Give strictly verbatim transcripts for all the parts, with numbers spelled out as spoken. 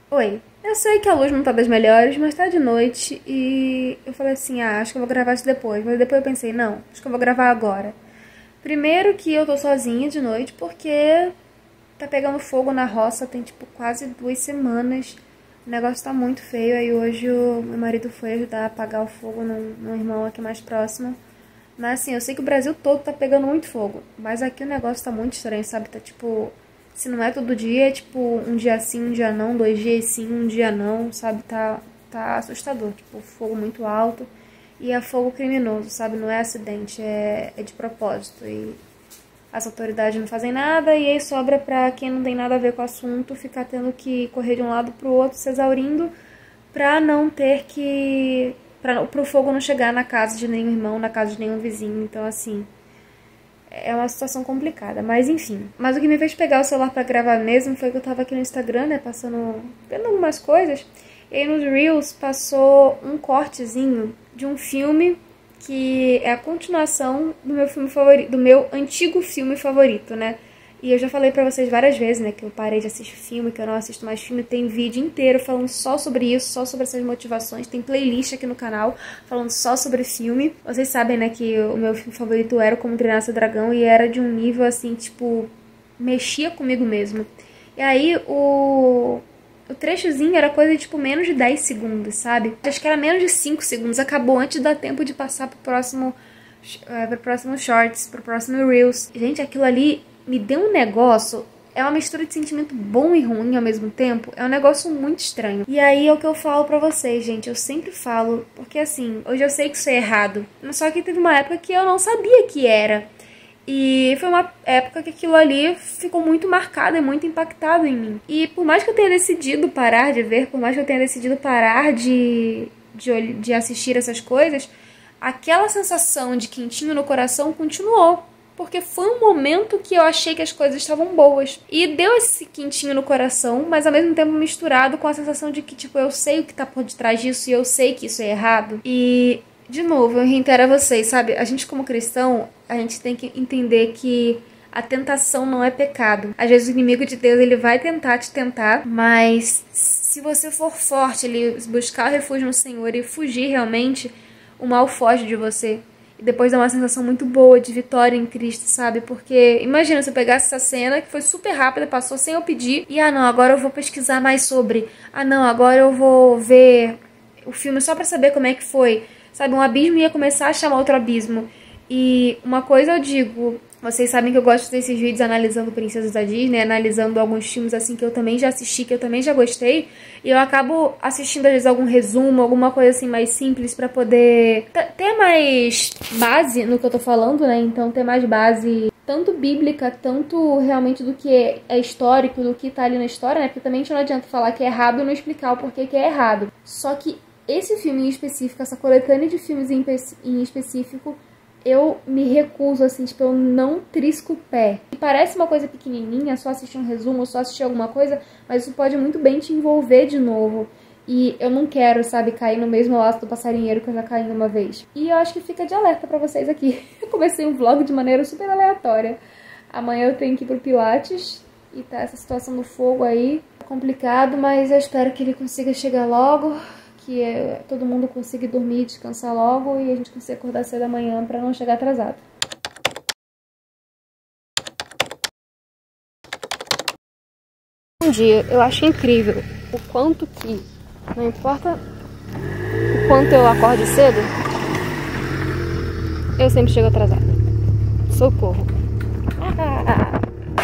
Oi, eu sei que a luz não tá das melhores, mas tá de noite e eu falei assim, ah, acho que eu vou gravar isso depois. Mas depois eu pensei, não, acho que eu vou gravar agora. Primeiro que eu tô sozinha de noite porque tá pegando fogo na roça tem tipo quase duas semanas. O negócio tá muito feio, aí hoje o meu marido foi ajudar a apagar o fogo num, num irmão aqui mais próximo. Mas assim, eu sei que o Brasil todo tá pegando muito fogo, mas aqui o negócio tá muito estranho, sabe? Tá tipo... Se não é todo dia, é tipo um dia sim, um dia não, dois dias sim, um dia não, sabe? Tá, tá assustador, tipo, fogo muito alto. E é fogo criminoso, sabe? Não é acidente, é, é de propósito. E as autoridades não fazem nada e aí sobra pra quem não tem nada a ver com o assunto ficar tendo que correr de um lado pro outro, se exaurindo, pra não ter que... Pra, pro fogo não chegar na casa de nenhum irmão, na casa de nenhum vizinho. Então, assim... É uma situação complicada, mas enfim. Mas o que me fez pegar o celular pra gravar mesmo foi que eu tava aqui no Instagram, né, passando, vendo algumas coisas. E aí nos Reels passou um cortezinho de um filme que é a continuação do meu filme favorito, do meu antigo filme favorito, né? E eu já falei pra vocês várias vezes, né, que eu parei de assistir filme, que eu não assisto mais filme. Tem vídeo inteiro falando só sobre isso, só sobre essas motivações. Tem playlist aqui no canal falando só sobre filme. Vocês sabem, né, que o meu filme favorito era Como Treinar Seu Dragão e era de um nível, assim, tipo, mexia comigo mesmo. E aí, o... O trechozinho era coisa de, tipo, menos de dez segundos, sabe? Acho que era menos de cinco segundos. Acabou antes de dar tempo de passar pro próximo... Uh, pro próximo Shorts, pro próximo Reels. Gente, aquilo ali... me deu um negócio, é uma mistura de sentimento bom e ruim ao mesmo tempo, é um negócio muito estranho. E aí é o que eu falo pra vocês, gente, eu sempre falo, porque assim, hoje eu sei que isso é errado, só que teve uma época que eu não sabia que era. E foi uma época que aquilo ali ficou muito marcado e muito impactado em mim. E por mais que eu tenha decidido parar de ver, por mais que eu tenha decidido parar de, de, de assistir essas coisas, aquela sensação de quentinho no coração continuou. Porque foi um momento que eu achei que as coisas estavam boas. E deu esse quentinho no coração, mas ao mesmo tempo misturado com a sensação de que, tipo, eu sei o que tá por detrás disso e eu sei que isso é errado. E, de novo, eu reitero a vocês, sabe? A gente, como cristão, a gente tem que entender que a tentação não é pecado. Às vezes o inimigo de Deus, ele vai tentar te tentar, mas se você for forte, ele buscar refúgio no Senhor e fugir realmente, o mal foge de você. E depois dá uma sensação muito boa de vitória em Cristo, sabe? Porque imagina se eu pegasse essa cena que foi super rápida, passou sem eu pedir. E ah não, agora eu vou pesquisar mais sobre. Ah não, agora eu vou ver o filme só pra saber como é que foi. Sabe, um abismo ia começar a chamar outro abismo. E uma coisa eu digo... Vocês sabem que eu gosto desses vídeos analisando princesas da Disney, analisando alguns filmes assim que eu também já assisti, que eu também já gostei. E eu acabo assistindo às vezes algum resumo, alguma coisa assim mais simples pra poder ter mais base no que eu tô falando, né? Então ter mais base tanto bíblica, tanto realmente do que é histórico, do que tá ali na história, né? Porque também não adianta falar que é errado e não explicar o porquê que é errado. Só que esse filme em específico, essa coletânea de filmes em, em específico... eu me recuso, assim, tipo, eu não trisco o pé. E parece uma coisa pequenininha, só assistir um resumo, só assistir alguma coisa, mas isso pode muito bem te envolver de novo. E eu não quero, sabe, cair no mesmo laço do passarinheiro que eu já caí uma vez. E eu acho que fica de alerta pra vocês aqui. Eu comecei um vlog de maneira super aleatória. Amanhã eu tenho que ir pro Pilates e tá essa situação do fogo aí. É complicado, mas eu espero que ele consiga chegar logo. Que é, todo mundo consiga dormir, descansar logo e a gente consiga acordar cedo amanhã pra não chegar atrasado. Um dia, eu acho incrível o quanto que, não importa o quanto eu acorde cedo, eu sempre chego atrasada. Socorro. Ah.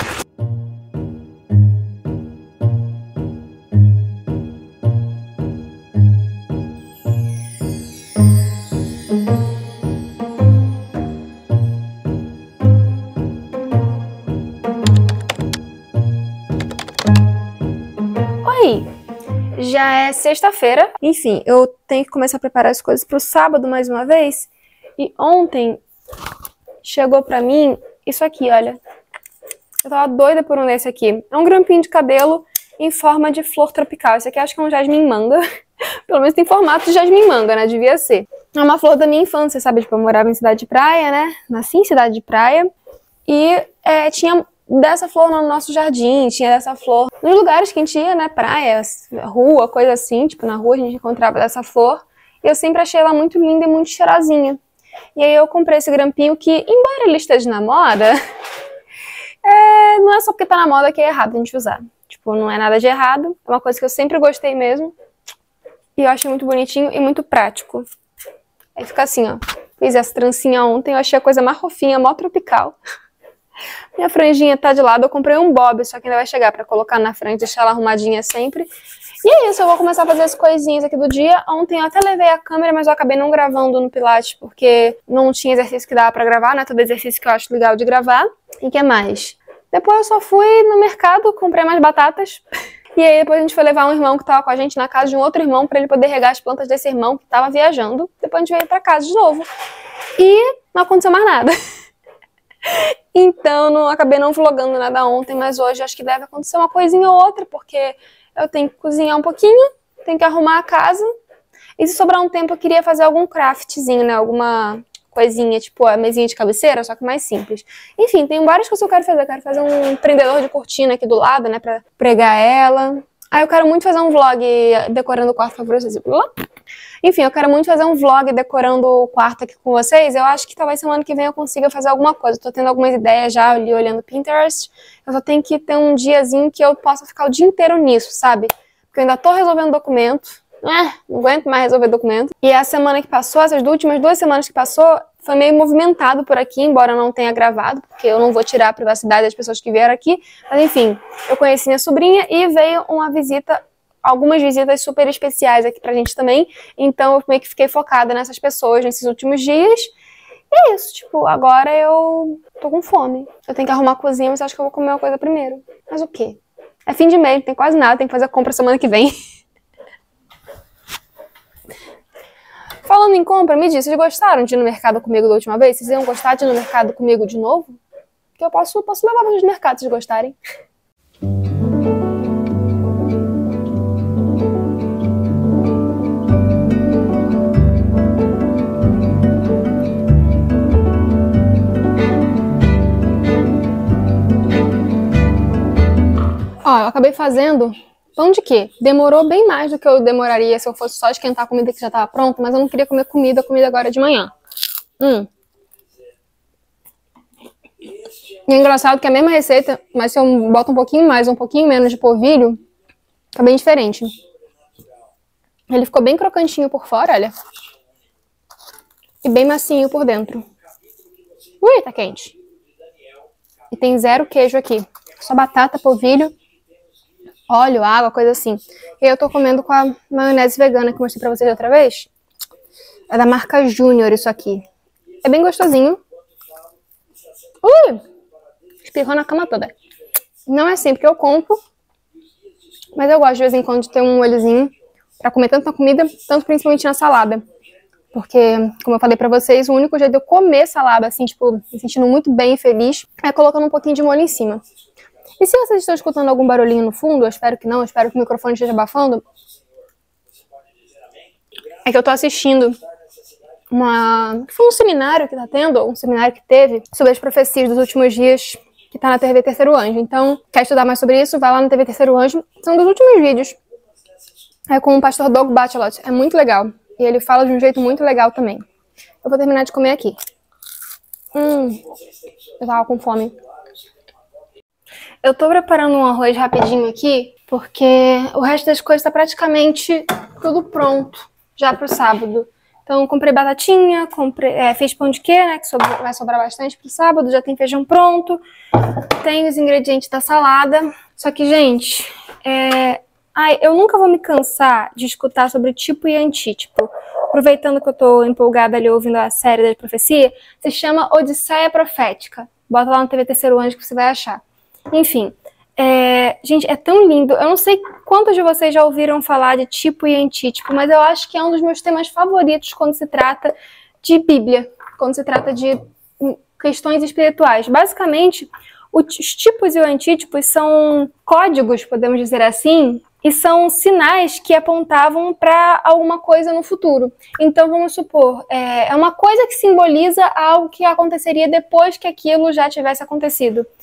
Já é sexta-feira, enfim, eu tenho que começar a preparar as coisas pro sábado mais uma vez. E ontem chegou pra mim isso aqui, olha. Eu tava doida por um desse aqui. É um grampinho de cabelo em forma de flor tropical. Esse aqui acho que é um jasmim manga. Pelo menos tem formato de jasmim manga, né? Devia ser. É uma flor da minha infância, sabe? Tipo, eu morava em cidade de praia, né? Nasci em cidade de praia. E é, tinha dessa flor no nosso jardim, tinha dessa flor nos lugares que a gente ia, né, praia, rua, coisa assim, tipo, na rua a gente encontrava dessa flor, e eu sempre achei ela muito linda e muito cheirosinha. E aí eu comprei esse grampinho que, embora ele esteja na moda, é, não é só porque tá na moda que é errado a gente usar. Tipo, não é nada de errado, é uma coisa que eu sempre gostei mesmo, e eu achei muito bonitinho e muito prático. Aí fica assim, ó, fiz essa trancinha ontem, eu achei a coisa mais fofinha, mó tropical. Minha franjinha tá de lado, eu comprei um bob, só que ainda vai chegar pra colocar na frente, deixar ela arrumadinha sempre. E é isso, eu vou começar a fazer as coisinhas aqui do dia. Ontem eu até levei a câmera, mas eu acabei não gravando no Pilates, porque não tinha exercício que dava pra gravar, né? Todo exercício que eu acho legal de gravar. E o que mais? Depois eu só fui no mercado, comprei mais batatas. E aí depois a gente foi levar um irmão que tava com a gente na casa de um outro irmão, pra ele poder regar as plantas desse irmão que tava viajando. Depois a gente veio pra casa de novo. E não aconteceu mais nada. Então, não acabei não vlogando nada ontem, mas hoje acho que deve acontecer uma coisinha ou outra, porque eu tenho que cozinhar um pouquinho, tenho que arrumar a casa, e se sobrar um tempo eu queria fazer algum craftzinho, né, alguma coisinha, tipo a mesinha de cabeceira, só que mais simples. Enfim, tem várias coisas que eu quero fazer, eu quero fazer um prendedor de cortina aqui do lado, né, pra pregar ela. Ah, eu quero muito fazer um vlog decorando o quarto pra vocês. Enfim, eu quero muito fazer um vlog decorando o quarto aqui com vocês. Eu acho que talvez semana que vem eu consiga fazer alguma coisa. Tô tendo algumas ideias já ali olhando Pinterest. Eu só tenho que ter um diazinho que eu possa ficar o dia inteiro nisso, sabe? Porque eu ainda tô resolvendo documento. É, não aguento mais resolver documento. E a semana que passou, essas últimas duas semanas que passou, foi meio movimentado por aqui, embora eu não tenha gravado, porque eu não vou tirar a privacidade das pessoas que vieram aqui. Mas enfim, eu conheci minha sobrinha e veio uma visita, algumas visitas super especiais aqui pra gente também. Então eu meio que fiquei focada nessas pessoas nesses últimos dias. E é isso, tipo, agora eu tô com fome. Eu tenho que arrumar a cozinha, mas acho que eu vou comer uma coisa primeiro. Mas o quê? É fim de mês, não tem quase nada, tem que fazer a compra semana que vem. Falando em compra, me diz, vocês gostaram de ir no mercado comigo da última vez? Vocês iam gostar de ir no mercado comigo de novo? Porque eu posso, posso levar vocês no mercado se vocês gostarem. Ó, eu acabei fazendo pão de quê? Demorou bem mais do que eu demoraria se eu fosse só esquentar a comida que já estava pronta, mas eu não queria comer comida, comida agora de manhã. Hum. E é engraçado que é a mesma receita, mas se eu boto um pouquinho mais, um pouquinho menos de polvilho, fica bem diferente. Ele ficou bem crocantinho por fora, olha. E bem macinho por dentro. Ui, tá quente. E tem zero queijo aqui. Só batata, polvilho, óleo, água, coisa assim. E eu tô comendo com a maionese vegana que eu mostrei pra vocês outra vez. É da marca Júnior isso aqui. É bem gostosinho. Ui! Espirrou na cama toda. Não é sempre que eu compro, mas eu gosto de vez em quando de ter um molhozinho pra comer tanto na comida, tanto principalmente na salada. Porque, como eu falei pra vocês, o único jeito de eu comer salada, assim, tipo, me sentindo muito bem e feliz, é colocando um pouquinho de molho em cima. E se vocês estão escutando algum barulhinho no fundo, eu espero que não, eu espero que o microfone esteja abafando, é que eu tô assistindo uma... Foi um seminário que tá tendo, um seminário que teve, sobre as profecias dos últimos dias, que tá na T V Terceiro Anjo. Então, quer estudar mais sobre isso, vai lá na T V Terceiro Anjo. São dos últimos vídeos. É com o pastor Doug Batchelot. É muito legal. E ele fala de um jeito muito legal também. Eu vou terminar de comer aqui. Hum, eu tava com fome. Eu tô preparando um arroz rapidinho aqui, porque o resto das coisas tá praticamente tudo pronto, já pro sábado. Então, comprei batatinha, comprei, é, fiz pão de queijo, né, que sobra, vai sobrar bastante pro sábado, já tem feijão pronto, tem os ingredientes da salada. Só que, gente, é... Ai, eu nunca vou me cansar de escutar sobre tipo e antítipo. Aproveitando que eu tô empolgada ali ouvindo a série da profecia, se chama Odisseia Profética. Bota lá no T V Terceiro Anjo que você vai achar. Enfim, é... gente, é tão lindo. Eu não sei quantos de vocês já ouviram falar de tipo e antítipo, mas eu acho que é um dos meus temas favoritos quando se trata de Bíblia, quando se trata de questões espirituais. Basicamente, os tipos e os antítipos são códigos, podemos dizer assim, e são sinais que apontavam para alguma coisa no futuro. Então, vamos supor, é uma coisa que simboliza algo que aconteceria depois que aquilo já tivesse acontecido.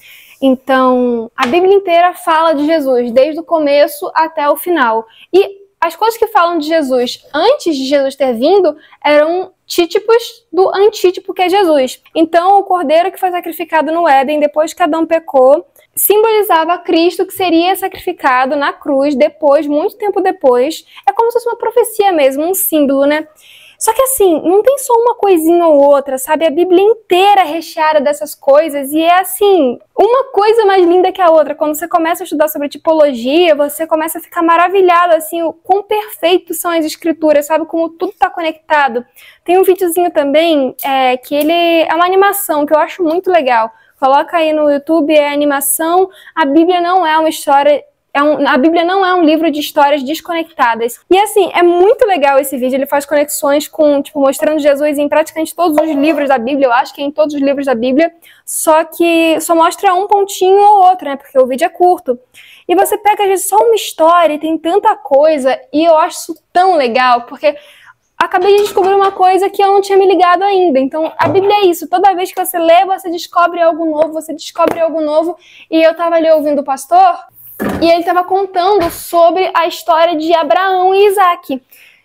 Então, a Bíblia inteira fala de Jesus, desde o começo até o final. E as coisas que falam de Jesus antes de Jesus ter vindo eram títipos do antítipo que é Jesus. Então, o cordeiro que foi sacrificado no Éden, depois que Adão pecou, simbolizava Cristo que seria sacrificado na cruz depois, muito tempo depois. É como se fosse uma profecia mesmo, um símbolo, né? Só que assim, não tem só uma coisinha ou outra, sabe? A Bíblia inteira é recheada dessas coisas e é assim, uma coisa mais linda que a outra. Quando você começa a estudar sobre tipologia, você começa a ficar maravilhado, assim, o quão perfeitos são as escrituras, sabe? Como tudo tá conectado. Tem um videozinho também, é, que ele é uma animação que eu acho muito legal. Coloca aí no YouTube, é animação. A Bíblia não é uma história... É um, a Bíblia não é um livro de histórias desconectadas. E assim, é muito legal esse vídeo, ele faz conexões com, tipo, mostrando Jesus em praticamente todos os livros da Bíblia, eu acho que é em todos os livros da Bíblia, só que só mostra um pontinho ou outro, né, porque o vídeo é curto. E você pega, às vezes, só uma história e tem tanta coisa, e eu acho isso tão legal, porque acabei de descobrir uma coisa que eu não tinha me ligado ainda. Então, a Bíblia é isso, toda vez que você lê, você descobre algo novo, você descobre algo novo, e eu tava ali ouvindo o pastor... E ele estava contando sobre a história de Abraão e Isaac.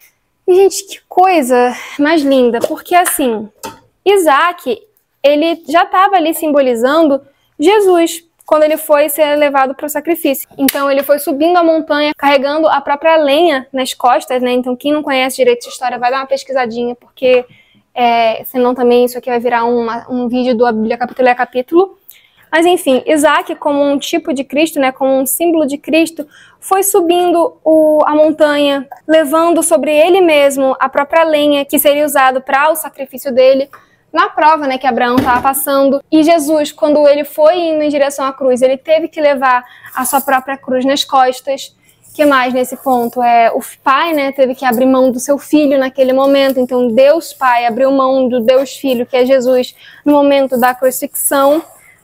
E, gente, que coisa mais linda. Porque, assim, Isaac, ele já estava ali simbolizando Jesus, quando ele foi ser levado para o sacrifício. Então, ele foi subindo a montanha, carregando a própria lenha nas costas, né? Então, quem não conhece direito essa história, vai dar uma pesquisadinha, porque é, senão também isso aqui vai virar uma, um vídeo do Bíblia capítulo a capítulo. Mas enfim, Isaac, como um tipo de Cristo, né, como um símbolo de Cristo, foi subindo o, a montanha, levando sobre ele mesmo a própria lenha que seria usado para o sacrifício dele, na prova, né, que Abraão estava passando. E Jesus, quando ele foi indo em direção à cruz, ele teve que levar a sua própria cruz nas costas. O que mais nesse ponto? É, o pai, né, teve que abrir mão do seu filho naquele momento. Então Deus Pai abriu mão do Deus Filho, que é Jesus, no momento da crucifixão,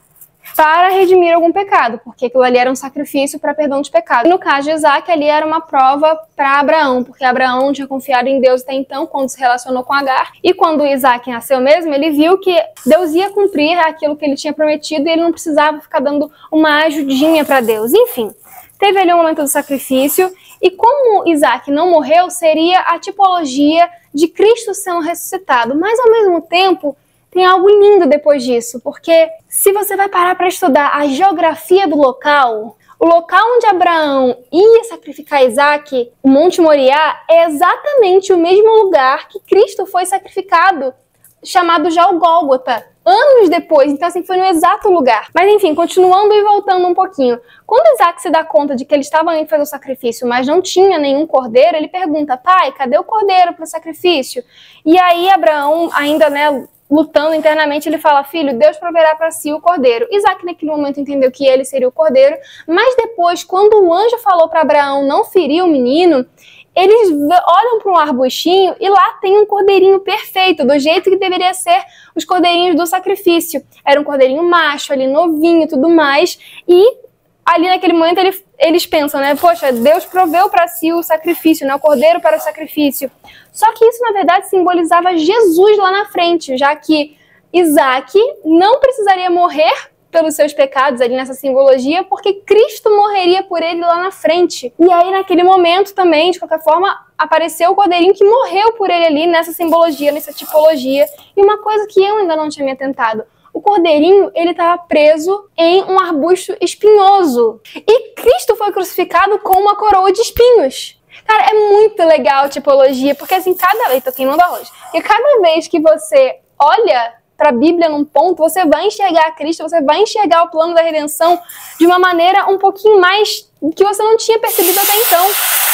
para redimir algum pecado, porque aquilo ali era um sacrifício para perdão de pecado. No caso de Isaac, ali era uma prova para Abraão, porque Abraão tinha confiado em Deus até então, quando se relacionou com Agar, e quando Isaac nasceu mesmo, ele viu que Deus ia cumprir aquilo que ele tinha prometido e ele não precisava ficar dando uma ajudinha para Deus. Enfim, teve ali um momento do sacrifício, e como Isaac não morreu, seria a tipologia de Cristo sendo ressuscitado, mas ao mesmo tempo, tem algo lindo depois disso, porque se você vai parar para estudar a geografia do local, o local onde Abraão ia sacrificar Isaac, o Monte Moriá, é exatamente o mesmo lugar que Cristo foi sacrificado, chamado já o Gólgota, anos depois. Então, assim, foi no exato lugar. Mas, enfim, continuando e voltando um pouquinho. Quando Isaac se dá conta de que ele estava indo fazer o sacrifício, mas não tinha nenhum cordeiro, ele pergunta, pai, cadê o cordeiro para o sacrifício? E aí, Abraão, ainda, né, lutando internamente, ele fala, filho, Deus proverá para si o cordeiro. Isaac naquele momento entendeu que ele seria o cordeiro, mas depois, quando o anjo falou para Abraão não ferir o menino, eles olham para um arbustinho e lá tem um cordeirinho perfeito, do jeito que deveria ser os cordeirinhos do sacrifício. Era um cordeirinho macho, ali novinho e tudo mais, e ali naquele momento eles, eles pensam, né, poxa, Deus proveu para si o sacrifício, né, o cordeiro para o sacrifício. Só que isso, na verdade, simbolizava Jesus lá na frente, já que Isaac não precisaria morrer pelos seus pecados ali nessa simbologia, porque Cristo morreria por ele lá na frente. E aí, naquele momento também, de qualquer forma, apareceu o cordeirinho que morreu por ele ali nessa simbologia, nessa tipologia. E uma coisa que eu ainda não tinha me atentado, o cordeirinho, ele estava preso em um arbusto espinhoso. E Cristo foi crucificado com uma coroa de espinhos. Cara, é muito legal a tipologia, porque assim, cada vez, tô queimando arroz, porque cada vez que você olha para a Bíblia num ponto, você vai enxergar Cristo, você vai enxergar o plano da redenção de uma maneira um pouquinho mais que você não tinha percebido até então.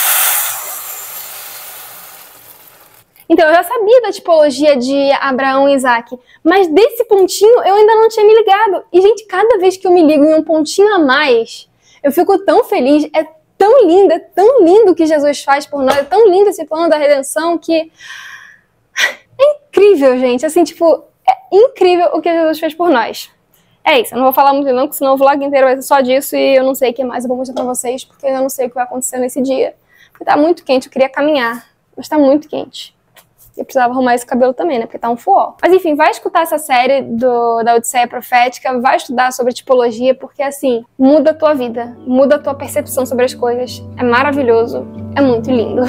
Então, eu já sabia da tipologia de Abraão e Isaac, mas desse pontinho eu ainda não tinha me ligado. E, gente, cada vez que eu me ligo em um pontinho a mais, eu fico tão feliz, é tão lindo, é tão lindo o que Jesus faz por nós, é tão lindo esse plano da redenção que é incrível, gente. Assim, tipo, é incrível o que Jesus fez por nós. É isso, eu não vou falar muito não, porque senão o vlog inteiro vai ser só disso e eu não sei o que mais eu vou mostrar pra vocês, porque eu não sei o que vai acontecer nesse dia. Porque tá muito quente, eu queria caminhar, mas tá muito quente. E precisava arrumar esse cabelo também, né? Porque tá um fuó. Mas enfim, vai escutar essa série do, da Odisseia Profética, vai estudar sobre tipologia, porque assim, muda a tua vida, muda a tua percepção sobre as coisas. É maravilhoso, é muito lindo.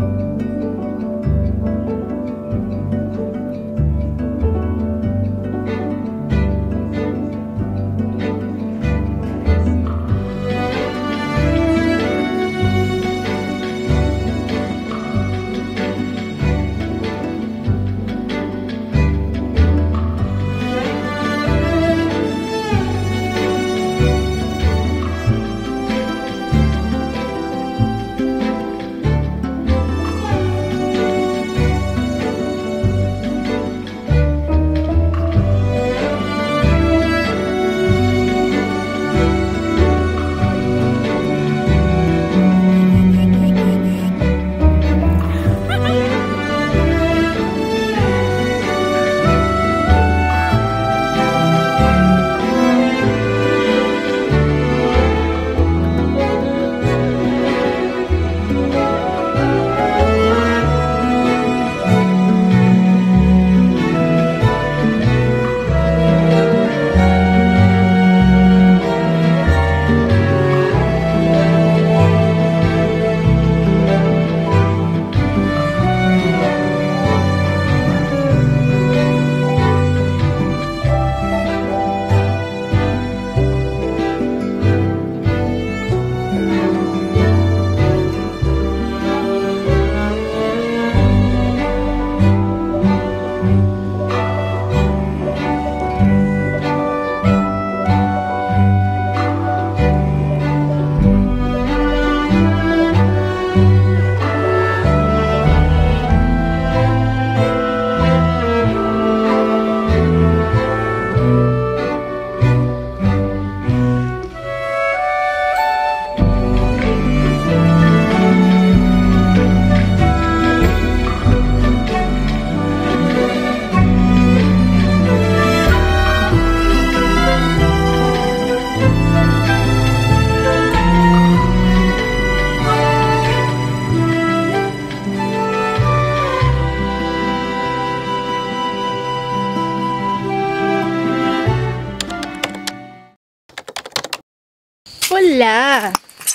Olá!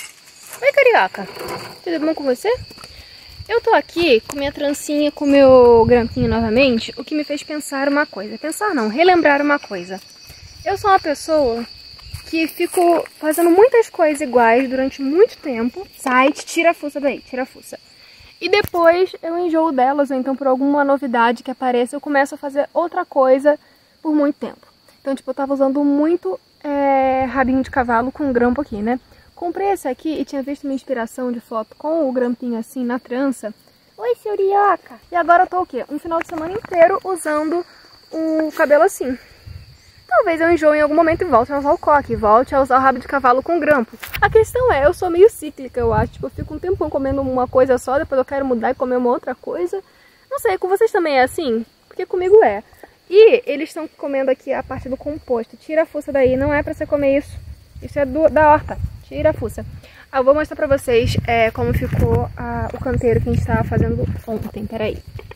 Oi, carioca! Tudo bom com você? Eu tô aqui com minha trancinha, com meu grampinho novamente, o que me fez pensar uma coisa. Pensar não, relembrar uma coisa. Eu sou uma pessoa que fico fazendo muitas coisas iguais durante muito tempo. Sai, tira a fuça daí, tira a fuça. E depois eu enjoo delas, ou então por alguma novidade que apareça, eu começo a fazer outra coisa por muito tempo. Então, tipo, eu tava usando muito é, rabinho de cavalo com grampo aqui, né? Comprei esse aqui e tinha visto minha inspiração de foto com o grampinho assim na trança. Oi, senhorioca! E agora eu tô o quê? Um final de semana inteiro usando o cabelo assim. Talvez eu enjoe em algum momento e volte a usar o coque, volte a usar o rabo de cavalo com grampo. A questão é, eu sou meio cíclica, eu acho. Tipo, eu fico um tempão comendo uma coisa só, depois eu quero mudar e comer uma outra coisa. Não sei, com vocês também é assim? Porque comigo é. E eles estão comendo aqui a parte do composto. Tira a fuça daí, não é pra você comer isso. Isso é do, da horta. Tira a fuça. Ah, eu vou mostrar pra vocês é, como ficou a, o canteiro que a gente tava fazendo ontem. Peraí.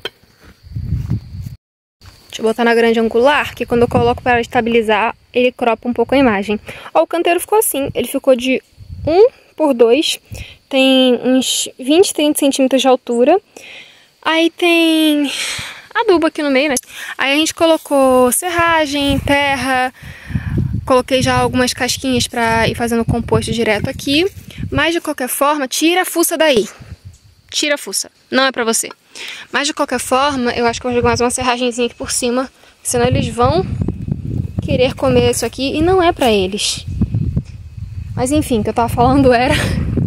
Deixa eu botar na grande angular, que quando eu coloco para estabilizar, ele cropa um pouco a imagem. Ó, o canteiro ficou assim. Ele ficou de um por dois. Tem uns vinte, trinta centímetros de altura. Aí tem adubo aqui no meio, né? Aí a gente colocou serragem, terra, coloquei já algumas casquinhas pra ir fazendo composto direto aqui. Mas de qualquer forma, tira a fuça daí. Tira a fuça. Não é pra você. Mas de qualquer forma, eu acho que eu vou jogar mais uma serragenzinha aqui por cima. Senão eles vão querer comer isso aqui e não é pra eles. Mas enfim, o que eu tava falando era...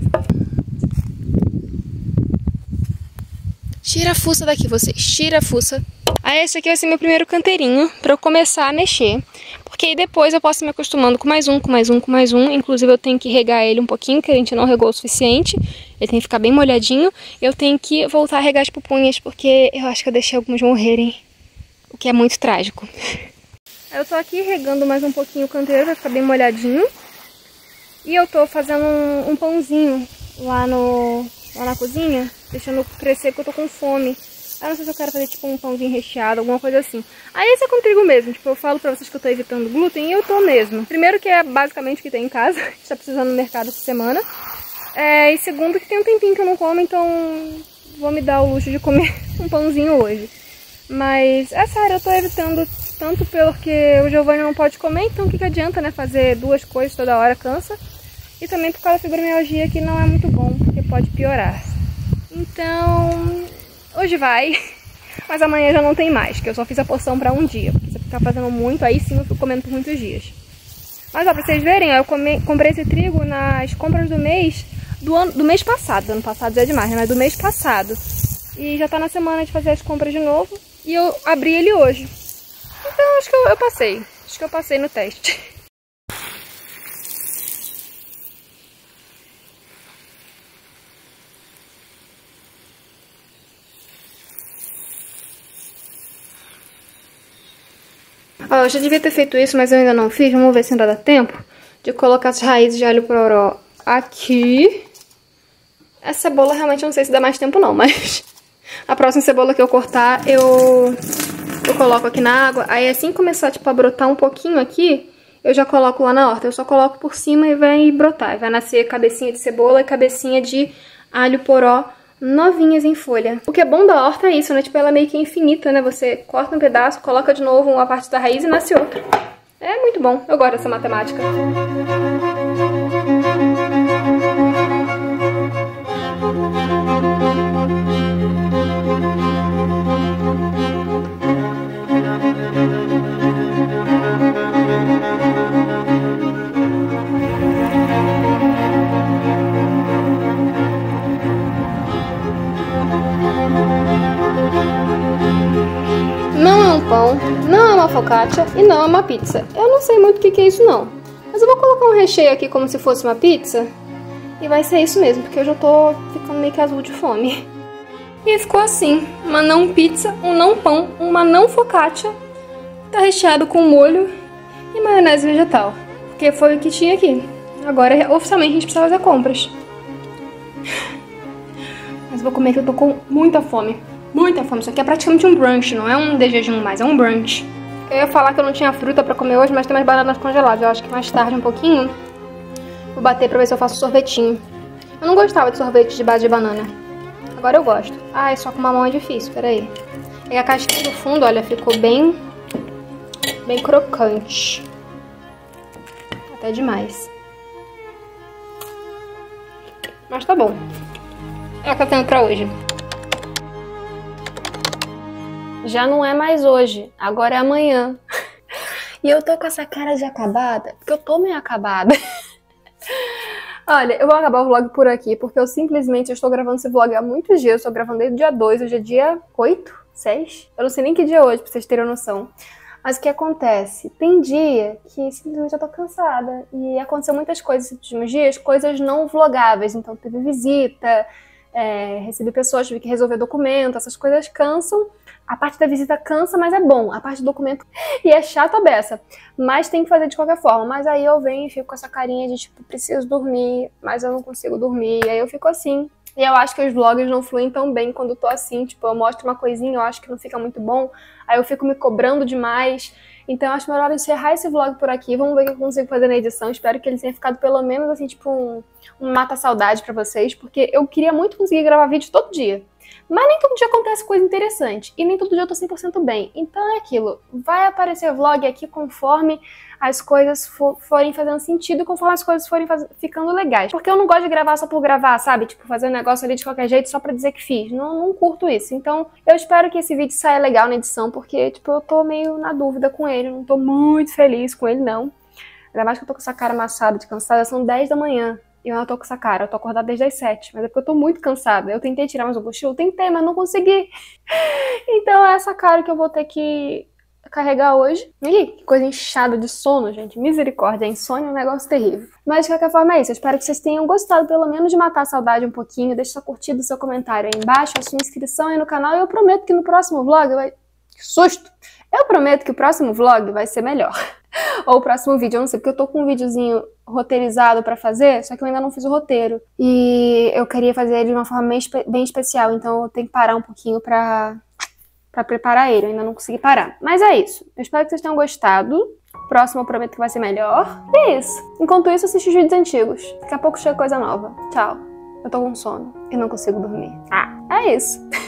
Tira a fuça daqui, vocês. Tira a fuça. Aí esse aqui vai ser meu primeiro canteirinho pra eu começar a mexer. Porque aí depois eu posso ir me acostumando com mais um, com mais um, com mais um. Inclusive eu tenho que regar ele um pouquinho, que a gente não regou o suficiente. Ele tem que ficar bem molhadinho. Eu tenho que voltar a regar as pupunhas, porque eu acho que eu deixei alguns morrerem. O que é muito trágico. Eu tô aqui regando mais um pouquinho o canteiro pra ficar bem molhadinho. E eu tô fazendo um, um pãozinho lá, no, lá na cozinha, deixando crescer porque eu tô com fome. Ah, não sei se eu quero fazer tipo um pãozinho recheado, alguma coisa assim. Aí esse é com trigo mesmo, tipo, eu falo pra vocês que eu tô evitando glúten e eu tô mesmo. Primeiro que é basicamente o que tem em casa, a gente tá precisando no mercado essa semana. É, e segundo que tem um tempinho que eu não como, então vou me dar o luxo de comer um pãozinho hoje. Mas é sério, eu tô evitando tanto porque o Giovanni não pode comer, então o que, que adianta, né, fazer duas coisas toda hora, cansa. E também por causa da fibromialgia, que não é muito bom, porque pode piorar. Então, hoje vai, mas amanhã já não tem mais, que eu só fiz a porção pra um dia. Porque se eu ficar fazendo muito, aí sim eu fico comendo por muitos dias. Mas ó, pra vocês verem, ó, eu come, comprei esse trigo nas compras do mês, do, ano, do mês passado. Do ano passado já é demais, né? Mas do mês passado. E já tá na semana de fazer as compras de novo. E eu abri ele hoje. Então acho que eu, eu passei. Acho que eu passei no teste. Ó, eu já devia ter feito isso, mas eu ainda não fiz. Vamos ver se ainda dá tempo de colocar as raízes de alho poró aqui. Essa cebola realmente eu não sei se dá mais tempo não, mas a próxima cebola que eu cortar eu, eu coloco aqui na água. Aí assim que começar tipo, a brotar um pouquinho aqui, eu já coloco lá na horta. Eu só coloco por cima e vai brotar. Vai nascer cabecinha de cebola e cabecinha de alho poró novinhas em folha. O que é bom da horta é isso, né? Tipo, ela é meio que infinita, né? Você corta um pedaço, coloca de novo uma parte da raiz e nasce outra. É muito bom. Eu gosto dessa matemática. Não é um pão, não é uma focaccia e não é uma pizza. Eu não sei muito o que, que é isso não. Mas eu vou colocar um recheio aqui como se fosse uma pizza. E vai ser isso mesmo, porque eu já tô ficando meio que azul de fome. E ficou assim, uma não pizza, um não pão, uma não focaccia. Tá recheado com molho e maionese vegetal. Porque foi o que tinha aqui. Agora, oficialmente, a gente precisa fazer compras. Mas eu vou comer que eu tô com muita fome. Muita fome. Isso aqui é praticamente um brunch, não é um de jejum mais, é um brunch. Eu ia falar que eu não tinha fruta pra comer hoje, mas tem umas bananas congeladas. Eu acho que mais tarde um pouquinho vou bater pra ver se eu faço sorvetinho. Eu não gostava de sorvete de base de banana. Agora eu gosto. Ai, só com mamão é difícil, peraí. E a casquinha do fundo, olha, ficou bem, bem crocante. Até demais. Mas tá bom. É o que eu tenho pra hoje. Já não é mais hoje, agora é amanhã. E eu tô com essa cara de acabada, porque eu tô meio acabada. Olha, eu vou acabar o vlog por aqui, porque eu simplesmente eu estou gravando esse vlog há muitos dias. Eu estou gravando desde o dia dois, hoje é dia oito, seis? Eu não sei nem que dia é hoje, pra vocês terem noção. Mas o que acontece? Tem dia que simplesmente eu tô cansada. E aconteceu muitas coisas esses últimos dias, coisas não vlogáveis. Então teve visita, é, recebi pessoas, tive que resolver documento, essas coisas cansam. A parte da visita cansa, mas é bom. A parte do documento e é chato a beça. Mas tem que fazer de qualquer forma. Mas aí eu venho e fico com essa carinha de tipo, preciso dormir, mas eu não consigo dormir. E aí eu fico assim. E eu acho que os vlogs não fluem tão bem quando eu tô assim. Tipo, eu mostro uma coisinha, eu acho que não fica muito bom. Aí eu fico me cobrando demais. Então eu acho melhor encerrar esse vlog por aqui. Vamos ver o que eu consigo fazer na edição. Espero que ele tenha ficado pelo menos assim, tipo um, um mata-saudade pra vocês. Porque eu queria muito conseguir gravar vídeo todo dia. Mas nem todo dia acontece coisa interessante. E nem todo dia eu tô cem por cento bem. Então é aquilo. Vai aparecer vlog aqui conforme as coisas for, forem fazendo sentido. Conforme as coisas forem faz, ficando legais. Porque eu não gosto de gravar só por gravar, sabe? Tipo, fazer um negócio ali de qualquer jeito só pra dizer que fiz. Não, não curto isso. Então eu espero que esse vídeo saia legal na edição. Porque, tipo, eu tô meio na dúvida com ele. Não tô muito feliz com ele, não. Ainda mais que eu tô com essa cara amassada de cansada. São dez da manhã. E eu não tô com essa cara, eu tô acordada desde as sete, mas é porque eu tô muito cansada. Eu tentei tirar mais um cochilo, tentei, mas não consegui. Então é essa cara que eu vou ter que carregar hoje. Ih, que coisa inchada de sono, gente. Misericórdia, insônia é um negócio terrível. Mas de qualquer forma é isso, eu espero que vocês tenham gostado, pelo menos de matar a saudade um pouquinho. Deixa sua curtida, seu comentário aí embaixo, a sua inscrição aí no canal. E eu prometo que no próximo vlog vai... Que susto! Eu prometo que o próximo vlog vai ser melhor. Ou o próximo vídeo, eu não sei, porque eu tô com um videozinho roteirizado pra fazer, só que eu ainda não fiz o roteiro. E eu queria fazer ele de uma forma bem, espe bem especial, então eu tenho que parar um pouquinho pra pra preparar ele. Eu ainda não consegui parar. Mas é isso. Eu espero que vocês tenham gostado. Próximo eu prometo que vai ser melhor. E é isso. Enquanto isso, assiste os vídeos antigos. Daqui a pouco chega coisa nova. Tchau. Eu tô com sono e não consigo dormir. Ah, é isso.